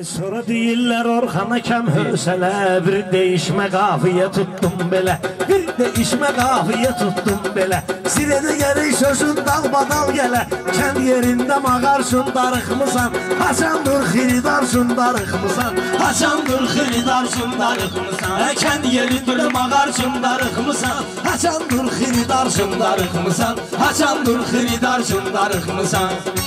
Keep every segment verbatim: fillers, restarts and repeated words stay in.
Sonra deyirlər Orxana kəm hösələ, bir değişmə qafiyə tutdum belə, bir değişmə qafiyə tutdum belə. Sirədə gərək sözün dalbadal gələ, kənd yerində mağarsun darıxmısan, haçandır xiridarsun darıxmısan, haçandır xiridarsun darıxmısan. Kənd yerində mağarsun darıxmısan, haçandır xiridarsun darıxmısan, haçandır xiridarsun darıxmısan.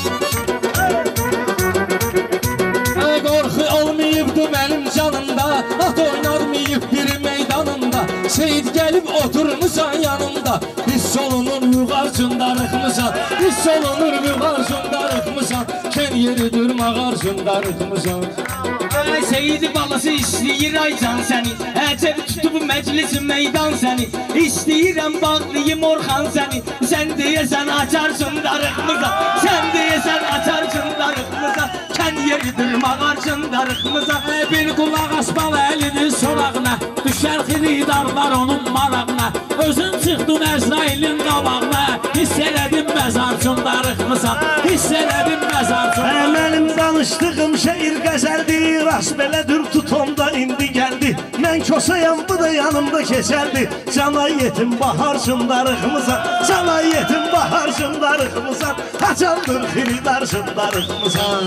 Qorxu olmayıbdı mənim canımda, at oynarmayıb bir meydanında. Seyid gəlib oturmuşsan yanımda, hiss olunur müqarçın darıxmısan, hiss olunur müqarçın darıxmısan. Kən yeridir mağarçın darıxmısan. Seyid balası istəyir aycan səni, əcəb tutub məclis meydan səni. İstəyirəm bağlayım Orxan səni, sən deyəsən açarsın darıxmısan, sən deyəsən açarsın darıxmısan. Kənd yeridir mağarçın darıxmısan. Bir qulaq asmalı əlini sorağına, düşər xiridarlar onun marağına. Özün çıxdın Əzrailin qabağına, hiss elədim məzarçın darıxmısan, hiss elədim məzarçın. Mənim danışdığım şeir qəzəldir, rast belədir tutomda indi gəldi. Mən kosayam, bu da yanımda keçərdi. Cana yetim baharsın darıxmısan, cana yetim baharsın darıxmısan, haçandır xiridarsın darıxmısan.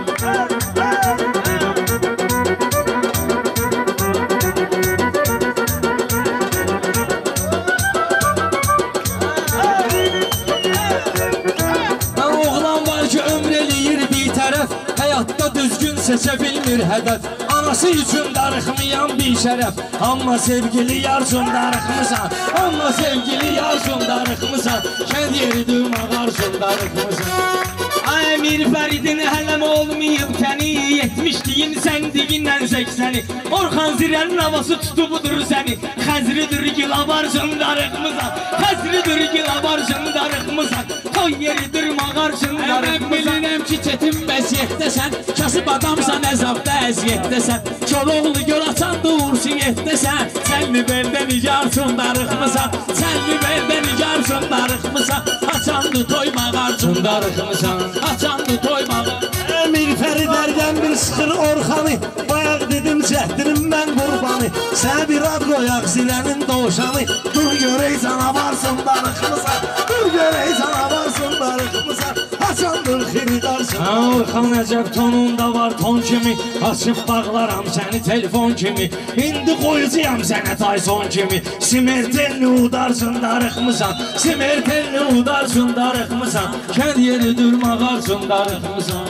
Oğlan var ki ömr eləyir bir tərəf, həyatda düzgün seçə bilmir hədəf. Anası üçün darıxmayan bir şərəf, amma sevgili yarsın darıxmısan, amma sevgili yarsın darıxmısan. Kənd yeridir mağarçın darıxmısan. Ay Mir Fəridin hələm olmayıb təni, yetmişdiyin sən diyindən səksəni. Orxan zirənin havası tutubudur səni, xəzridir gil avarsın darıxmısan, xəzridir gil avarsın darıxmısan. Toy yeridir mağarçın darıxmısan. Bilirəm ki çetin vəziyyətdəsən, kasıb adamsan əzabda əziyyətdəsən. Koroğlu gör açan doğursun yetdəsən, sənli beldə nigarsın darıxmısan, sənli beldə nigarsın darıxmısan. Açandı toy mağarçın darıxmısan, açandı toy mağarçın. Mir Fəridərdən bir sıxır Orxanı, bayaq dedim cəhdirim mən qurbanı. Sənə bir ad qoyaq zilənin doğuşanı, dur görək canavarsın darıxmısan, dur görək canavarsın darıxmısan, haçandır xiridarsın. Orxan əcəb tonunda var ton kimi, açıb bağlaram səni telefon kimi. İndi qoyucuyam sənə Tyson kimi, simertelli udarsın darıxmısan, simertelli udarsın darıxmısan. Kənd yeridir mağarçın darıxmısan.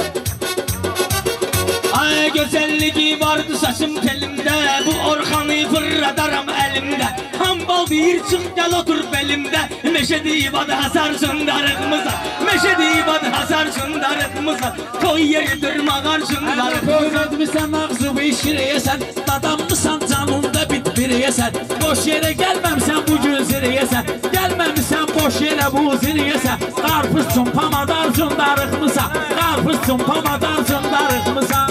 Ay gözəlliyi vardı saçım telimdə, bu Orxanı fırladaram əlimdə. Hambal deyir çıx gəl otur belimdə, meşə divadı hasarsın darıxmısan, meşə divadı hasarsın darıxmısan. Toy yeridir mağarçın darıxmısan. Öyrətmisən ağzı bir şiriyəsən, dadamlısan canında bit biriyəsən. Boş yerə gəlməmsən bu gün ziriyəsən, gəlməmsən boş yerə bu ziriyəsən. Qarpızçın pamadarsın darıxmısan, qarpızçın pamadarsın darıxmısan.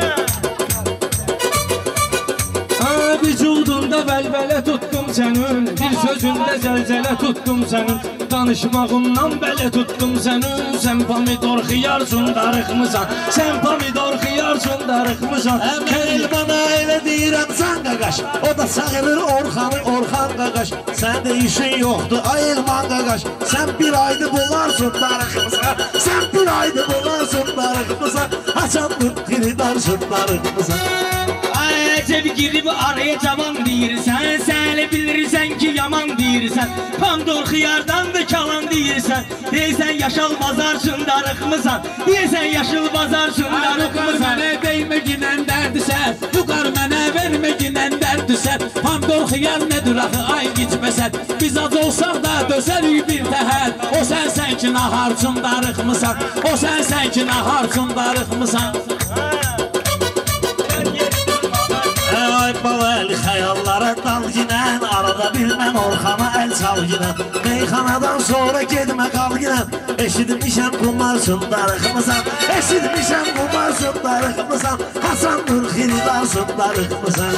Vücudunda vəlvələ tutdum sənin, bir sözündə zəlzələ tutdum sənin. Danışmağımdan belə tutdum sənin, sən pomidor xiyarsın darıxmısan, sən pomidor xiyarsın darıxmısan. Kəl bana elə deyirəm sən qaqaş, o da sağırır Orxanı Orxan qaqaş. Səndə işin yoxdur ay elman qaqaş, sən bir aydı bularsın darıxmısan, sən bir aydı bularsın darıxmısan, haçandır xiridarsın darıxmısan. Əcəb girib araya cavan deyirsən, sən elə bilirsən ki yaman deyirsən. Pandor xiyardan da kalan deyirsən, deyirsən yaşıl bazarsın darıxmısan, deyirsən yaşıl bazarsın darıxmısan. Mənə deymə ginən dərdisən, yuqar mənə vermə ginən dərdisən. Pandor xiyar nədir axı ay gitməsən, biz az olsaq da dözərik bir təhər. O sənsən ki naharçın darıxmısan, o sənsən ki naharçın darıxmısan. Ay bala əli xəyallara dal ginən, arada bilmən Orxana əl çal ginən. Meyxanadan sonra gedmə qal ginən, eşitmişəm qumarsın darıxmısan, eşitmişəm qumarsın darıxmısan, haçandır xiridarsın darıxmısan.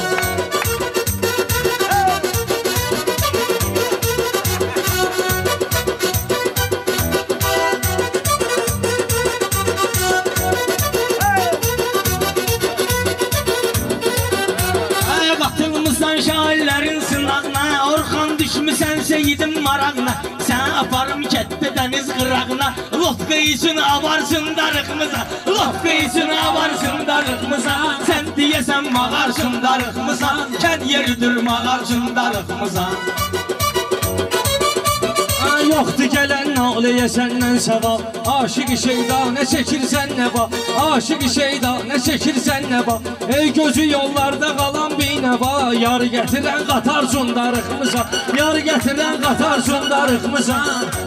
şairlərin sınağına, Orxan düşmüsən seyidim marağına. Sən aparım kətdə dəniz qırağına, Lotqa üçün avarsın darıqmıza, Lotqa üçün avarsın darıqmıza. Sən deyəsən mağarsın darıqmıza, Kən yeridir mağarsın darıqmıza. Yoxdur gələn nağləyə səndən səva, Aşıqı şeyda nə çəkirsən nə va, Aşıqı şeyda nə çəkirsən nə va. Ey gözü yollarda qalan binəva, Yar gətirən qatarsın darıqmıza, Yar gətirən qatarsın darıqmıza.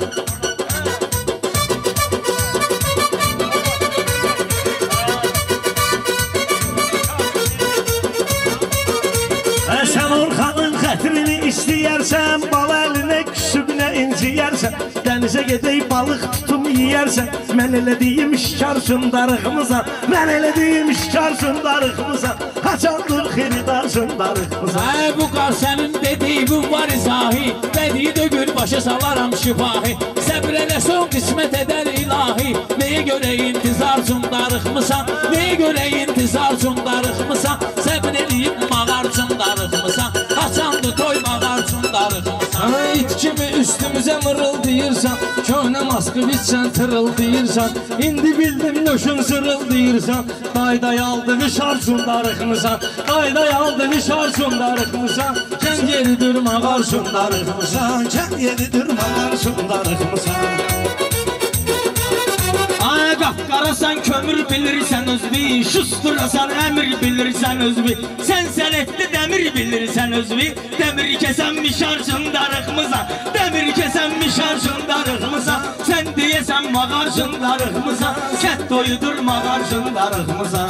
Sən Orxanın xətrini istəyərsən, bal əlinə küsübünə inciyərsən, dənizə gedək balıq tutum yiyərsən, mən elədiyim şikarsın darıqmıza, mən elədiyim şikarsın darıqmıza, haçandır xiridarsın darıqmıza. Ay bu qar sənin dediyi bu var izahi, dediyi dögür başa salaram şifahi, səbr elə son qismət edər ilahi. Nəyə görə intizarsın darıqmısan, nəyə görə intizarsın darıqmısan, səbr eləyib mağarsın darıqmısan, haçandır toy mağarsın darıqmısan. Ay it kimi üstümüzə mırıldayırsan, köhnə Moskvitsən tırıldayırsan, indi bildim nöşün zırıldayırsan, dayday aldı vişarsın darıqmısan, dayday aldı vişarsın darıqmısan, kən yeridir mağarsın darıqmısan, Kən yeridir mağarsın darıqmısan. Ay qapqarasan kömür bilirsən özvi, Şusturasan əmir bilirsən özvi, Sən sənətli dəmir bilirsən özvi, Dəmir kəsən mişarsın darıqmıza, Dəmir kəsən mişarsın darıqmıza, Sən deyəsən mağarsın darıqmıza, Kət doyudur mağarsın darıqmıza.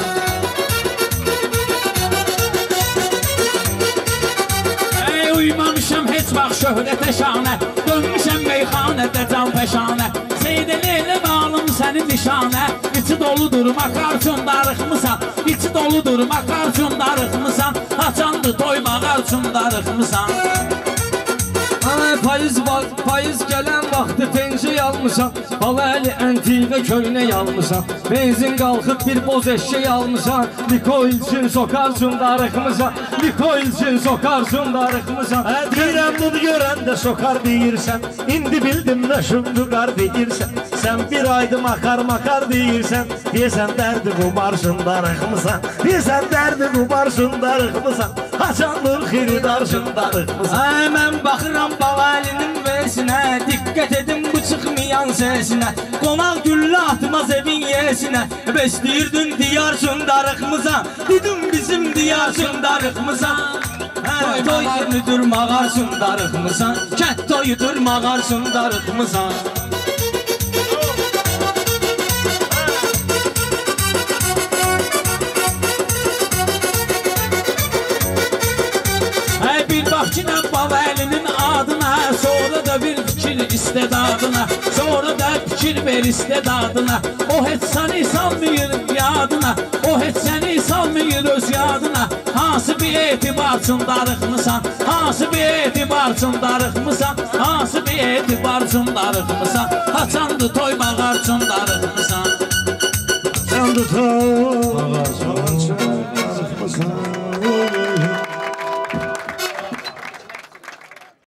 Ey uymamışam heç vaxt şöhrətə şanə, Dönmüşəm meyxanədə can fəşanə, Seydəliylə bağlım sənin nişanə, İçi doludur makarsın darıqmısan, İçi doludur makarsın darıqmısan, Haçandır toy mağarsın darıqmısan. Ay payız var, payız gələn vaxtı penci almışam, Bala əli əntiqə köynə almışam, Benzin qalxıb bir boz eşək almışam, Liko için sokarsın darıqmısan, Liko için sokarsın darıqmısan. Deyirəm bunu görəndə sokar deyirsən, İndi bildim nə şundu qar deyirsən, Sən bir aydı makar makar deyirsən, Deyəsən dərdi qumarsın darıqmısan, Deyəsən dərdi qumarsın darıqmısan, Haçandır xiridarsın darıqmısan. Ay mən baxıram bavalinin versinə, Diqqət edin bu çıxmayan səsinə, Qonaq güllə atmaz evin yesinə, Besləyirdin diyarsın darıqmıza, Dedim bizim diyarsın darıqmıza. Hə toy müdür mağarsın darıqmıza, Kət toyudur mağarsın darıqmıza. Bakıdan bavalinin adına, Sonra da bir fikir istedadına, Sonra da fikir ver istedadına, O heç səni salmıyor yadına, O heç səni salmıyor öz yadına, Hansı bir etibarsın darıqmısan, Hansı bir etibarsın darıqmısan, Hansı bir etibarsın darıqmısan, Haçandır toy mağarsın darıqmısan. Haçandır toy mağarsın darıqmısan.